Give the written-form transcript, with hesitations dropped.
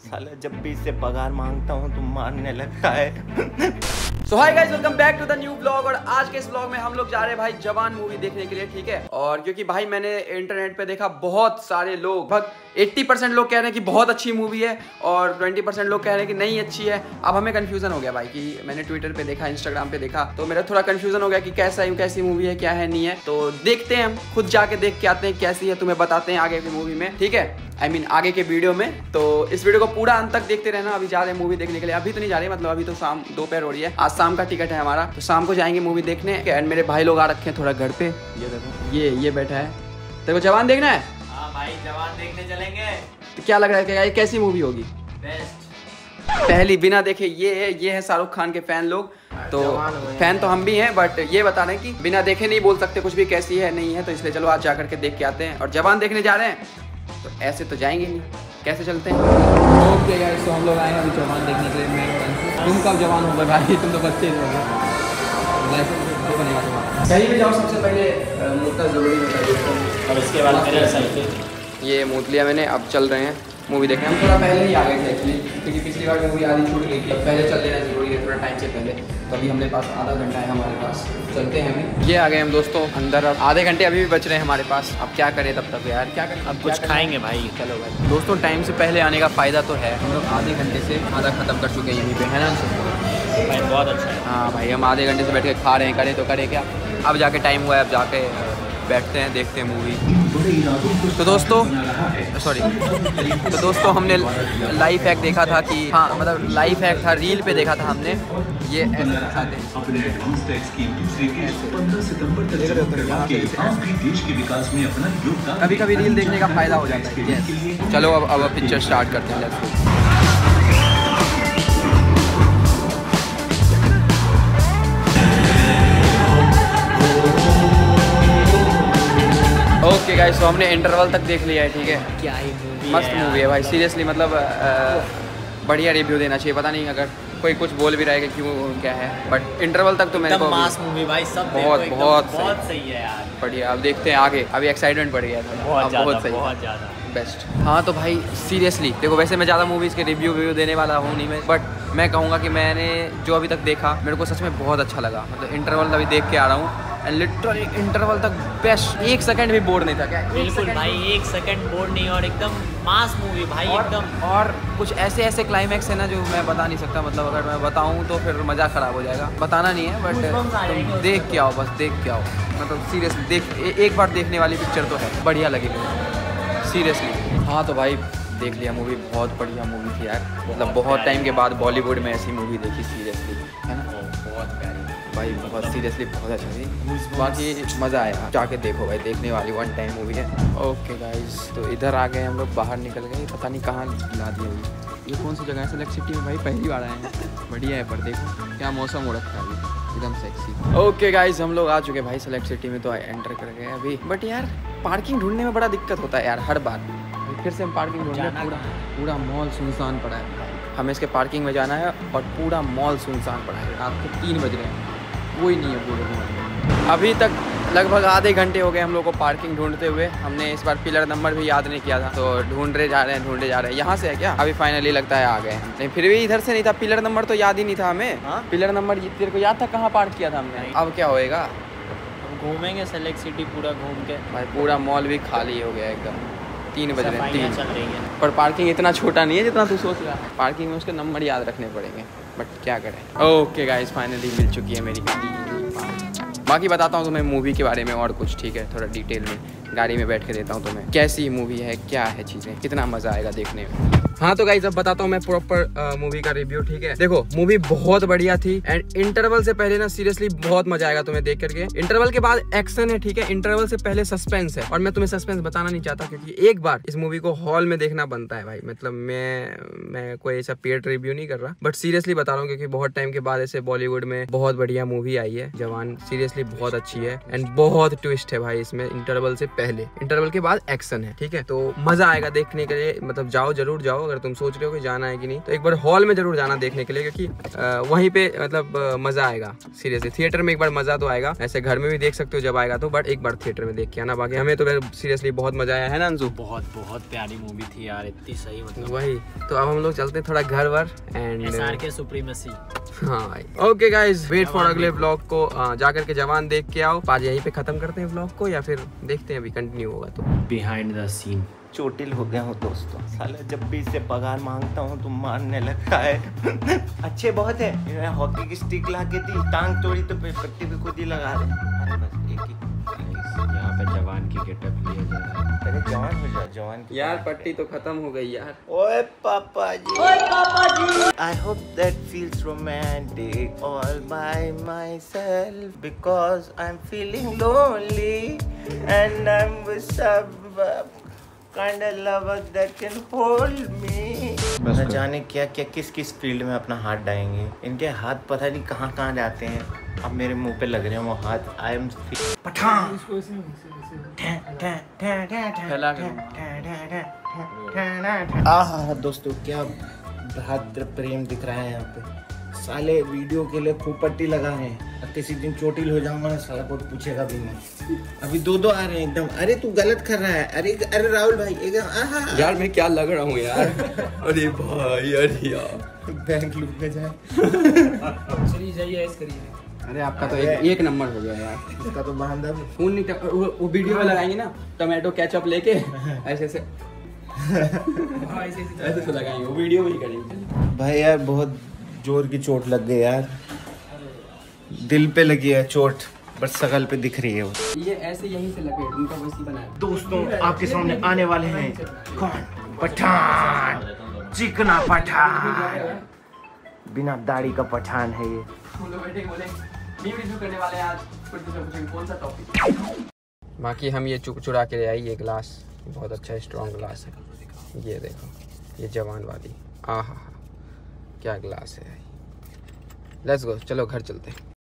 साला जब भी इससे पगार मांगता हूँ तो मारने लगता है। So hi guys, welcome back to the new blog. और आज के इस ब्लॉग में हम लोग जा रहे हैं भाई जवान मूवी देखने के लिए, ठीक है। और क्योंकि भाई मैंने इंटरनेट पे देखा बहुत सारे लोग, लगभग 80% लोग कह रहे हैं कि बहुत अच्छी मूवी है और 20% लोग कह रहे हैं कि नहीं अच्छी है। अब हमें कंफ्यूजन हो गया भाई कि मैंने ट्विटर पे देखा, इंस्टाग्राम पे देखा, तो मेरा थोड़ा कंफ्यूजन हो गया कि कैसी मूवी है, क्या है, नहीं है। तो देखते हैं, हम खुद जाके देख के आते हैं कैसी है, तुम्हें बताते हैं आगे की मूवी में, ठीक है। आगे के वीडियो में। तो इस वीडियो को पूरा अंत तक देखते रहना। अभी जा रहे हैं मूवी देखने के लिए। अभी तो नहीं जा रहे, मतलब अभी तो शाम दोपहर हो रही है। आज शाम का टिकट है हमारा, तो शाम को जाएंगे मूवी देखने। एंड मेरे भाई लोग आ रखे हैं थोड़ा घर पे। ये देखो, ये बैठा है। तेरे को जवान देखना है? हाँ भाई, जवान देखने चलेंगे। तो क्या लग रहा है, ये कैसी मूवी होगी? बेस्ट। पहली बिना देखे ये है शाहरुख खान के फैन लोग। तो फैन तो हम भी हैं, बट ये बता रहे हैं कि बिना देखे नहीं बोल सकते कुछ भी, कैसी है नहीं है। तो इसलिए चलो आज जा करके देख के आते हैं। और जवान देखने जा रहे हैं तो ऐसे तो जाएंगे नहीं, कैसे चलते हैं। ओके गाइस, तो हम लोग आए हैं अभी जवान देखने के लिए। मैं तुम कब जवान हो गए भाई? तुम तो बच्चे हो गए। कहीं भी जाओ सबसे पहले मुद्दा जरूरी होता है और इसके बाद मेरे सेल्फी। ये मूत लिया मैंने। अब चल रहे हैं मूवी देखने। हम थोड़ा पहले ही आ गए थे एक्चुअली, क्योंकि पिछली बार मूवी आधी छूट गई थी। अब पहले चल लेना जरूरी है, थोड़ा टाइम से पहले। तो अभी हमारे पास आधा घंटा है हमारे पास, चलते हैं अभी। ये आ गए हम दोस्तों अंदर। अब आधे घंटे अभी भी बच रहे हैं हमारे पास। अब क्या करें तब तक यार, क्या करें? अब कुछ खाएंगे भाई। चलो भाई दोस्तों, टाइम से पहले आने का फ़ायदा तो है। हम लोग आधे घंटे से आधा ख़त्म कर चुके हैं यहीं पे, है ना भाई? बहुत अच्छा है। हाँ भाई, हम आधे घंटे से बैठ के खा रहे हैं। करें तो करें क्या। अब जाके टाइम हुआ है, अब जाके बैठते हैं, देखते हैं मूवी। तो दोस्तों हमने लाइव हैक देखा था कि हाँ, मतलब लाइव हैक था, रील पे देखा था हमने। ये ऐसे दिखाते हैं। कभी कभी रील देखने का फ़ायदा हो जाता है। चलो अब पिक्चर स्टार्ट करते हैं। Let's go. ओके गाइस, तो हमने इंटरवल तक देख लिया है, ठीक है। क्या ही मूवी, मस्त मूवी है भाई, सीरियसली। मतलब बढ़िया रिव्यू देना चाहिए। पता नहीं अगर कोई कुछ बोल भी रहा है कि क्यों क्या है, बट इंटरवल तक तो मेरे को मास मूवी भाई, सब बहुत सही है यार। बढ़िया। अब देखते हैं आगे। अभी एक्साइटमेंट बढ़ गया था, बहुत ज़्यादा बेस्ट। हाँ तो भाई सीरियसली देखो, वैसे मैं ज़्यादा मूवीज़ के रिव्यू देने वाला हूँ नहीं मैं, बट मैं कहूँगा कि मैंने जो अभी तक देखा मेरे को सच में बहुत अच्छा लगा। मतलब इंटरवल अभी देख के आ रहा हूँ एंड लिटरली इंटरवल तक बेस्ट। 1 सेकंड भी बोर नहीं था। क्या बिल्कुल भाई, 1 सेकंड बोर नहीं। और एकदम मास मूवी भाई, एकदम। और कुछ ऐसे क्लाइमैक्स है ना जो मैं बता नहीं सकता। मतलब अगर मैं बताऊँ तो फिर मज़ा ख़राब हो जाएगा। बताना नहीं है, बट तुम देख के आओ, बस देख के आओ। मतलब सीरियसली एक बार देखने वाली पिक्चर तो है, बढ़िया लगेगी सीरियसली। हाँ तो भाई देख लिया मूवी, बहुत बढ़िया मूवी थी यार। मतलब बहुत टाइम के बाद बॉलीवुड में ऐसी मूवी देखी, सीरियसली, है ना। बहुत प्यारी भाई, बहुत सीरियसली बहुत अच्छा थी। बाकी मज़ा आया, जाके देखो भाई, देखने वाली वन टाइम मूवी है। ओके गाइस, तो इधर आ गए हम लोग, बाहर निकल गए। पता नहीं कहाँ ला दिया अभी। ये कौन सी जगह है? सेलेक्ट सिटी में भाई, पहली बार आए हैं। बढ़िया है, पर देखो क्या मौसम हो रखा है अभी, एकदम सेक्सी। ओके गाइस, हम लोग आ चुके हैं भाई सेलेक्ट सिटी में। तो एंटर कर गए अभी, बट यार पार्किंग ढूंढने में बड़ा दिक्कत होता है यार हर बार। फिर से हम पार्किंग ढूंढने, पूरा मॉल सुनसान पड़ा है। हमें इसके पार्किंग में जाना है और पूरा मॉल सुनसान पड़ा है। रात के 3 बज रहे हैं, कोई नहीं है पूरे। अभी तक लगभग आधे घंटे हो गए हम लोग को पार्किंग ढूंढते हुए। हमने इस बार पिलर नंबर भी याद नहीं किया था, तो ढूंढे जा रहे हैं। यहाँ से है क्या? अभी फाइनली लगता है आ गए। नहीं, फिर भी इधर से नहीं था। पिलर नंबर तो याद ही नहीं था हमें। पिलर नंबर तेरे को याद था कहाँ पार्क किया था हमने? अब क्या होएगा, घूमेंगे सेलेक्ट सिटी पूरा घूम के भाई। पूरा मॉल भी खाली हो गया एकदम। 3 बज रहे हैं, 3 चल रही है। पर पार्किंग इतना छोटा नहीं है जितना तू सोच रहा है। पार्किंग में उसके नंबर याद रखने पड़ेंगे, बट क्या करें। ओके गाइस, फाइनली मिल चुकी है मेरी गाड़ी। बाकी बताता हूँ तुम्हें मूवी के बारे में और कुछ, ठीक है। थोड़ा डिटेल में गाड़ी में बैठ के देता हूँ तुम्हें कैसी मूवी है, क्या है चीज़ें, कितना मज़ा आएगा देखने में। हाँ तो गाइस, अब बताता हूँ मैं प्रॉपर मूवी का रिव्यू, ठीक है। देखो मूवी बहुत बढ़िया थी एंड इंटरवल से पहले ना सीरियसली बहुत मजा आएगा तुम्हें देख करके। इंटरवल के बाद एक्शन है, ठीक है। इंटरवल से पहले सस्पेंस है, और मैं तुम्हें सस्पेंस बताना नहीं चाहता क्योंकि एक बार इस मूवी को हॉल में देखना बनता है भाई। मतलब मैं कोई ऐसा पेड रिव्यू नहीं कर रहा, बट सीरियसली बता रहा हूँ क्योंकि बहुत टाइम के बाद ऐसे बॉलीवुड में बहुत बढ़िया मूवी आई है जवान। सीरियसली बहुत अच्छी है एंड बहुत ट्विस्ट है भाई इसमें। इंटरवल से पहले, इंटरवल के बाद एक्शन है, ठीक है। तो मजा आएगा देखने के लिए। मतलब जाओ, जरूर जाओ। अगर तुम सोच रहे हो कि जाना है कि नहीं, तो एक बार हॉल में जरूर जाना देखने के लिए, क्योंकि वहीं पे मतलब मजा आएगा। सीरियसली थिएटर में एक बार मजा तो आएगा, ऐसे घर में भी देख सकते हो जब आएगा तो, बट एक बार थिएटर में देख के आना। बाकी हमें तो सीरियसली बहुत मजा आया है ना अंशु? बहुत प्यारी मूवी थी यार, इतनी सही मतलब। वही तो अब हम लोग चलते हैं थोड़ा घर वर एंड SRK सुप्रीमेसी। हाँ भाई ओके गाइज, वेट फॉर अगले ब्लॉग को। जाकर के जवान देख के आओ। आज यहीं पे खत्म करते हैं ब्लॉग को या फिर देखते हैं अभी कंटिन्यू होगा तो। बिहाइंड द सीन चोटिल हो गया हूँ दोस्तों। साला जब भी इससे पगार मांगता हूँ तो मारने लगता है। अच्छे बहुत है, हॉकी की स्टिक ला के दी, टांग तोड़ी तो पट्टी भी खुद ही लगा दे। अरे बस एक ही यहाँ पे जवान की गेटअप लिया जा रहा है। पहले जवान हो जा, जवान की यार पट्टी तो खत्म हो गई यार। ओए पापा जी, I hope that feels romantic all by myself because I'm feeling lonely and I'm with some kind of lover that can hold me। न जाने क्या क्या किस किस फील्ड में अपना हाथ डालेंगे। इनके हाथ पता नहीं कहाँ कहाँ जाते हैं। अब मेरे मुंह पे लग रहे हैं वो हाथ। I am Pathaan. आहा दोस्तों क्या भ्रातृ प्रेम दिख रहा है यहाँ पे। साले वीडियो के लिए खूब पट्टी लगा है। अब किसी दिन चोटिल हो जाऊंगा ना, साला कोई पूछेगा भी नहीं। अभी दो आ रहे हैं एकदम। अरे तू गलत कर रहा है। अरे राहुल भाई एकदम यार मैं क्या लग रहा हूँ यार। अरे भाई अरे यार बैंक लूट में जाए। चलिए जाइए ऐसे करिए। अरे आपका तो एक नंबर हो गया यार। इसका तो बहाना भी फोन नहीं वो वीडियो में लगाएंगे ना, टमाटो केचप लेके ऐसे ऐसे तो लगाएंगे, वो वीडियो में ही करेंगे। भाई यार बहुत जोर की चोट लग गई यार। दिल पे लगी है चोट, बस शकल पे दिख रही है वो। ये ऐसे यहीं से लगे, उनका बस ही बनाया। दोस्तों आपके सामने आने वाले हैं कौन? पठान, चिकना पठान, बिना दाढ़ी का पठान है ये। हम लोग बैठे बोले न्यू रिव्यू करने वाले हैं आज, पूछेंगे कौन सा टॉपिक। बाकी हम ये चुरा के ले आई ये ग्लास, बहुत अच्छा स्ट्रॉन्ग ग्लास है। ये देखो ये जवान वाली, आहा क्या ग्लास है। लेट्स गो, चलो घर चलते हैं।